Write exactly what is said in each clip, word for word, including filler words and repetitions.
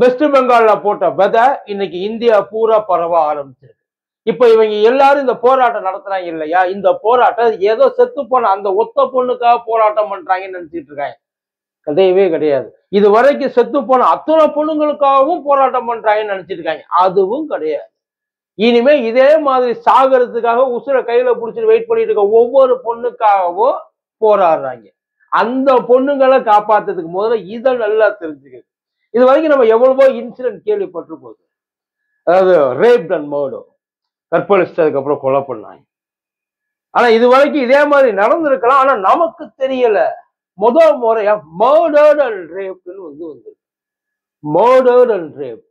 West பெங்கால்ல போட்ட விதை இன்னைக்கு இந்தியா பூரா பரவ ஆரம்பிச்சிருக்கு. இப்ப இவங்க எல்லாரும் இந்த போராட்டம் நடத்துறாங்க இல்லையா, இந்த போராட்டம் ஏதோ செத்து போன அந்த ஒத்த பொண்ணுக்காக போராட்டம் பண்றாங்கன்னு நினைச்சிட்டு இருக்காங்க. கிடையவே கிடையாது. இது வரைக்கும் செத்து போன அத்தனை பொண்ணுங்களுக்காகவும் போராட்டம் பண்றாங்கன்னு நினைச்சிட்டு இருக்காங்க. அதுவும் கிடையாது. இனிமே இதே மாதிரி சாகரத்துக்காக உசுர கையில புடிச்சிட்டு வெயிட் பண்ணிட்டு இருக்க ஒவ்வொரு பொண்ணுக்காகவும் போராடுறாங்க. அந்த பொண்ணுங்களை காப்பாத்துறதுக்கு முதல்ல இதை நல்லா தெரிஞ்சுக்க. இது வரைக்கும் நம்ம எவ்வளவோ இன்சிடென்ட் கேள்விப்பட்டிருப்போம். அதாவது ரேப் அண்ட் மர்டர், கற்பழிச்சதுக்கு அப்புறம் கொலை பண்ணாங்க. ஆனா இது வரைக்கும் இதே மாதிரி நடந்திருக்கலாம். ஆனா நமக்கு தெரியல. முதல் முறையா மர்டர்ட் அண்ட் ரேப்னு வந்து வந்து மர்டர்ட் அண்ட் ரேப்.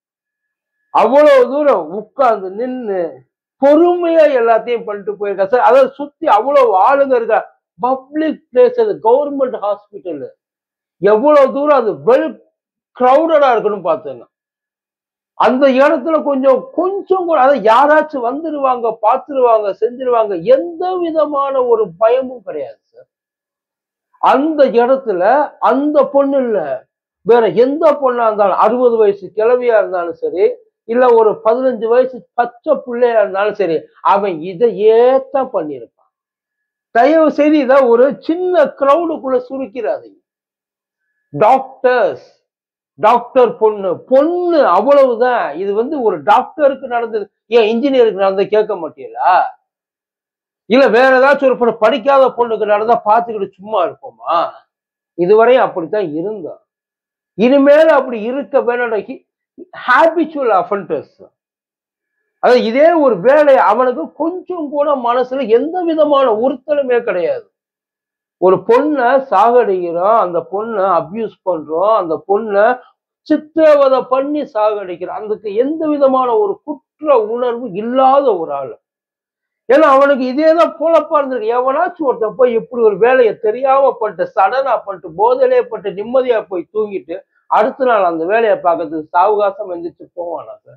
அவ்வளவு தூரம் உட்கார்ந்து நின்று பொறுமையா எல்லாத்தையும் பண்ணிட்டு போயிருக்கா சார். அதை சுத்தி அவ்வளவு ஆளுங்க இருக்கா. பப்ளிக் பிளேஸ், அது கவர்மெண்ட் ஹாஸ்பிட்டல், எவ்வளவு தூரம் அது வெல் கிரௌடடா இருக்குன்னு பாத்துங்க. அந்த இடத்துல கொஞ்சம் கொஞ்சம் கூட அதை யாராச்சும் வந்துருவாங்க, பார்த்துருவாங்க, செஞ்சிருவாங்க, எந்த விதமான ஒரு பயமும் கிடையாது சார். அந்த இடத்துல அந்த பொண்ணு இல்ல, வேற எந்த பொண்ணா இருந்தாலும், அறுபது வயசு கிழவியா இருந்தாலும் சரி, இல்ல ஒரு பதினஞ்சு வயசு பச்சை பிள்ளையா இருந்தாலும் சரி, அவன் இதையேத்தான் பண்ணியிருப்பான். தயவு செய்து இதை ஒரு சின்ன கிரௌடுக்குள்ள சுருக்கிறாதீங்க. டாக்டர்ஸ், டாக்டர் பொண்ணு பொண்ணு அவ்வளவுதான். இது வந்து ஒரு டாக்டருக்கு நடந்தது, ஏன் இன்ஜினியருக்கு நடந்தது கேட்க மாட்டீங்களா? இல்ல வேற ஏதாச்சும் ஒரு பொண்ணு படிக்காத பொண்ணுக்கு நடந்தா பார்த்துக்கிட்டு சும்மா இருப்போமா? இதுவரையும் அப்படித்தான் இருந்தோம். இனிமேல் அப்படி இருக்க வேணும். ஹாபிச்சுவல் அஃபெண்டர்ஸ், அதாவது இதே ஒரு வேலை அவனுக்கு கொஞ்சம் கூட மனசுல எந்த விதமான உறுத்தலுமே கிடையாது. ஒரு பொண்ணை சாகடிக்கிறோம், அந்த பொண்ணை அபியூஸ் பண்றோம், அந்த பொண்ணை சித்திரவதை பண்ணி சாகடிக்கிறோம், அதுக்கு எந்த விதமான ஒரு குற்ற உணர்வு இல்லாத ஒரு ஆள். ஏன்னா அவனுக்கு இதேதான் பொழப்பா இருந்திருக்கு. எவனாச்சும் ஒருத்தன் போய் இப்படி ஒரு வேலையை தெரியாம பண்ணிட்டு சடனா பண்ணிட்டு போதையிலே பட்டு நிம்மதியா போய் தூங்கிட்டு அடுத்த நாள் அந்த வேலையை பார்க்கறதுக்கு சாவகாசம் எந்திரிச்சு போவானா சார்?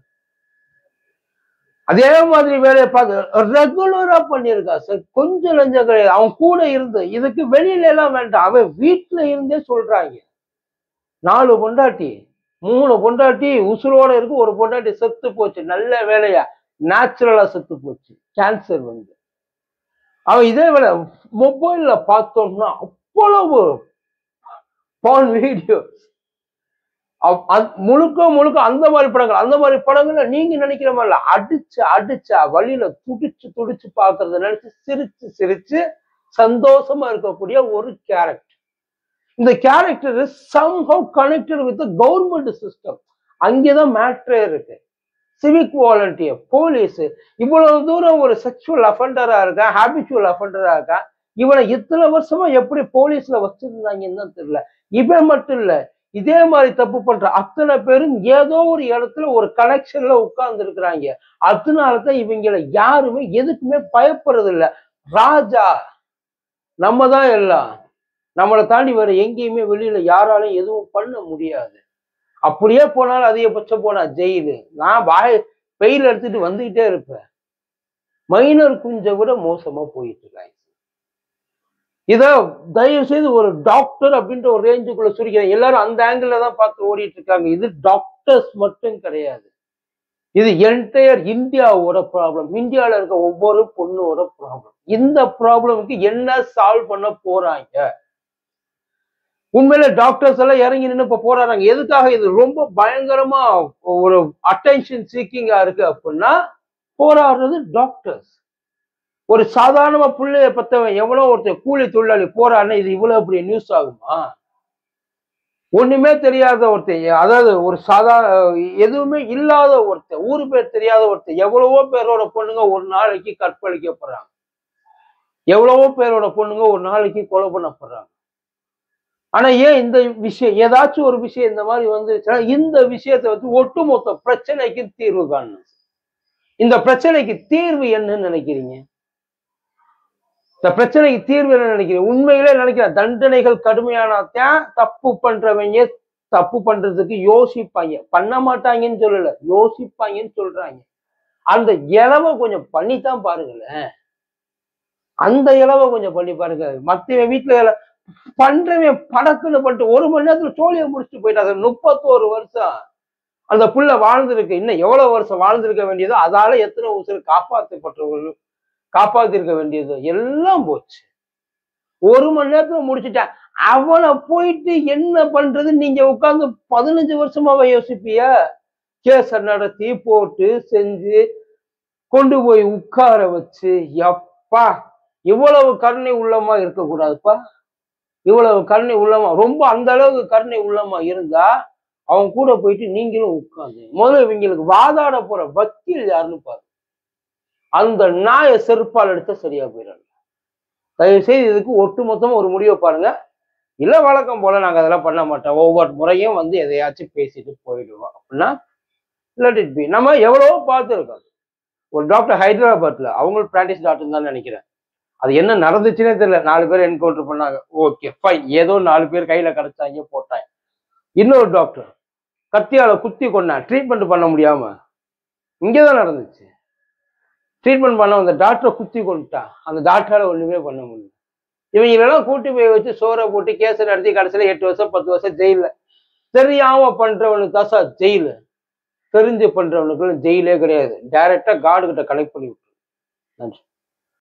அதே மாதிரி வேலையை பார்த்து ரெகுலரா பண்ணியிருக்கா சார். கொஞ்சம் லஞ்சம் கிடையாது. அவன் கூட இருந்து, இதுக்கு வெளியில எல்லாம் வேண்டாம், அவன் வீட்டுல இருந்தே சொல்றாங்க. நாலு பொண்டாட்டி, மூணு பொண்டாட்டி உசுரோட இருக்கு, ஒரு பொண்டாட்டி செத்து போச்சு. நல்ல வேலையா நேச்சுரலா செத்து போச்சு, கேன்சர் வந்து. அவன் இதே வேலை மொபைல்ல பார்த்தோம்னா அவ்வளவு பான் வீடியோஸ், முழுக்க முழுக்க அந்த மாதிரி படங்கள். அந்த மாதிரி படங்கள்ல நீங்க நினைக்கிற மாதிரி அடிச்சு அடிச்சா வழியில துடிச்சு துடிச்சு பாக்குறத நினைச்சு சிரிச்சு சிரிச்சு சந்தோஷமா இருக்கக்கூடிய ஒரு கேரக்டர். இந்த character somehow connected with the government system. அங்கேதான் மேட்ரே இருக்கு. சிவிக் வாலண்டியர், போலீஸ், இவ்வளவு தூரம் ஒரு செக்ஷுவல் அஃபெண்டரா இருக்கா, ஹாபிச்சுவல் அஃபெண்டரா இருக்கா, இவனை இத்தனை வருஷமா எப்படி போலீஸ்ல வச்சிருந்தாங்கன்னு தான் தெரியல. இவன் மட்டும் இல்ல, இதே மாதிரி தப்பு பண்ற அத்தனை பேரும் ஏதோ ஒரு இடத்துல ஒரு கனெக்ஷன்ல உட்கார்ந்து இருக்கிறாங்க. அதனாலதான் இவங்களை யாருமே எதுக்குமே பயப்படுறது இல்லை. ராஜா நம்ம தான் எல்லாம், நம்மளை தாண்டி வேற எங்கேயுமே வெளியில யாராலையும் எதுவும் பண்ண முடியாது. அப்படியே போனாலும் அதிகபட்சம் போனா ஜெயிலு. நான் வாய் பெயில் எடுத்துட்டு வந்துகிட்டே இருப்பேன். மைனர் குஞ்ச விட மோசமா போயிட்டு இருக்காங்க. இத தயவு செய்து ஒரு டாக்டர் அப்படின்ற ஒரு ரேஞ்சுக்குள்ள சுருக்கிறேன். எல்லாரும் அந்த ஆங்கிள் தான் பார்த்து ஓடிட்டு இருக்காங்க. இது டாக்டர்ஸ் மட்டும் கிடையாது, இது என்டையர் இந்தியாவோட ப்ராப்ளம். இந்தியாவில இருக்க ஒவ்வொரு பொண்ணோட ப்ராப்ளம். இந்த ப்ராப்ளமுக்கு என்ன சால்வ் பண்ண போறாங்க? உண்மையில டாக்டர்ஸ் எல்லாம் இறங்கி நின்று இப்ப போராடுறாங்க. எதுக்காக? இது ரொம்ப பயங்கரமா ஒரு அட்டென்ஷன் சீக்கிங்கா இருக்கு அப்படின்னா போராடுறது டாக்டர்ஸ். ஒரு சாதாரணமா பிள்ளைய பத்தவன் எவ்வளோ ஒருத்தர் கூலி தொழிலாளி போராடினா இது இவ்வளவு அப்படி நியூஸ் ஆகுமா? ஒண்ணுமே தெரியாத ஒருத்தர், அதாவது ஒரு சாதாரண எதுவுமே இல்லாத ஒருத்தர், ஊரு பேர் தெரியாத ஒருத்தர், எவ்வளவோ பேரோட பொண்ணுங்க ஒரு நாளைக்கு கற்பழிக்கப்படுறாங்க, எவ்வளவோ பேரோட பொண்ணுங்க ஒரு நாளைக்கு கொலை பண்ணப்படுறாங்க. ஆனா ஏன் இந்த விஷயம், ஏதாச்சும் ஒரு விஷயம் இந்த மாதிரி வந்துருச்சுன்னா இந்த விஷயத்தை வச்சு ஒட்டுமொத்த பிரச்சனைக்கு தீர்வு காணணும். இந்த பிரச்சனைக்கு தீர்வு என்னன்னு நினைக்கிறீங்க? இந்த பிரச்சனைக்கு தீர்வு என்ன நினைக்கிறீங்க? உண்மையிலே நினைக்கிற தண்டனைகள் கடுமையானதான் தப்பு பண்றவங்க தப்பு பண்றதுக்கு யோசிப்பாங்க. பண்ண மாட்டாங்கன்னு சொல்லல, யோசிப்பாங்கன்னு சொல்றாங்க. அந்த இளவை கொஞ்சம் பண்ணித்தான் பாருங்களேன். அந்த இளவை கொஞ்சம் பண்ணி பாருங்க. மத்த வீட்டுல பண்றவன் படக்குன்னு பண்ணிட்டு ஒரு மணி நேரத்துல தோழியை முடிச்சுட்டு போயிட்டாங்க. முப்பத்தோரு வருஷம் அந்த புள்ள வாழ்ந்திருக்கு, இன்னும் எவ்வளவு வருஷம் வாழ்ந்திருக்க வேண்டியதோ அதால எத்தனை உசுறு காப்பாற்றப்பட்டவர்கள் காப்பாத்திருக்க வேண்டியதோ எல்லாம் போச்சு. ஒரு மணி நேரத்துல முடிச்சுட்டேன். அவனை போயிட்டு என்ன பண்றது? நீங்க உட்கார்ந்து பதினஞ்சு வருஷமாவா யோசிப்பிய? கேஸ நடத்தி போட்டு செஞ்சு கொண்டு போய் உட்கார வச்சு, எப்பா இவ்வளவு கருணை உள்ளமா இருக்கக்கூடாதுப்பா. இவ்வளவு கருணை உள்ளமா ரொம்ப அந்த அளவுக்கு கருணை உள்ளமா இருந்தா அவன் கூட போயிட்டு நீங்களும் உட்கார்ந்து முதல்ல இவங்களுக்கு வாதாட போற வக்கீல் யாருன்னு பாரு. அந்த நாய செருப்பால் எடுத்த சரியா போயிடாது. தயவு செய்து இதுக்கு ஒட்டுமொத்தமா ஒரு முடிவை பாருங்க. இல்ல வழக்கம் போல நாங்க அதெல்லாம் பண்ண மாட்டோம், ஒவ்வொரு முறையும் வந்து எதையாச்சும் பேசிட்டு போயிடுவோம் அப்படின்னா லெட் இட் பி. நம்ம எவ்வளவோ பார்த்துருக்கோம். ஒரு டாக்டர் ஹைதராபாத்ல அவங்க பிராக்டிஸ் டாக்டர் தான் நினைக்கிறேன். அது என்ன நடந்துச்சுன்னே தெரியல. நாலு பேர் என்கவுண்டர் பண்ணாங்க, ஓகே ஃபைன், ஏதோ நாலு பேர் கையில கிடைச்சாங்க போட்டாங்க. இன்னொரு டாக்டர் கத்தியால குத்தி கொண்டான், ட்ரீட்மெண்ட் பண்ண முடியாம. இங்கதான் நடந்துச்சு. ட்ரீட்மெண்ட் பண்ண அந்த டாக்டரை குத்தி கொண்டுட்டான், அந்த டாக்டரால ஒண்ணுமே பண்ண முடியும். இவங்களெல்லாம் கூட்டி போய் வச்சு சோறை போட்டு கேஸ் நடத்தி கடைசியில எட்டு வருஷம் பத்து வருஷம் ஜெயில. தெரியாம பண்றவனுக்கு தான் சார் ஜெயிலு, தெரிஞ்சு பண்றவனுக்கு ஜெயிலே கிடையாது. டைரக்டா காடு கிட்ட கனெக்ட் பண்ணி விட்டுரு. நன்றி.